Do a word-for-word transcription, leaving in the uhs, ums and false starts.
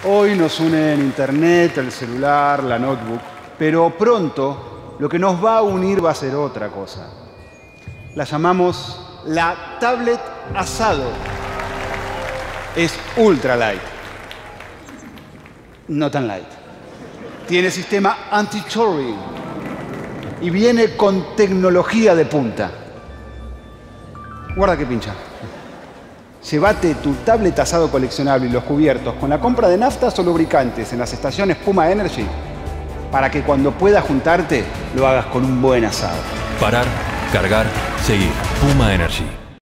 Hoy nos unen internet, el celular, la notebook, pero pronto lo que nos va a unir va a ser otra cosa. La llamamos la tablet asado. Es ultra light. No tan light. Tiene sistema anti-chorring y viene con tecnología de punta. Guarda que pincha. Llévate tu tablet asado coleccionable y los cubiertos con la compra de naftas o lubricantes en las estaciones Puma Energy para que cuando puedas juntarte lo hagas con un buen asado. Parar, cargar, seguir. Puma Energy.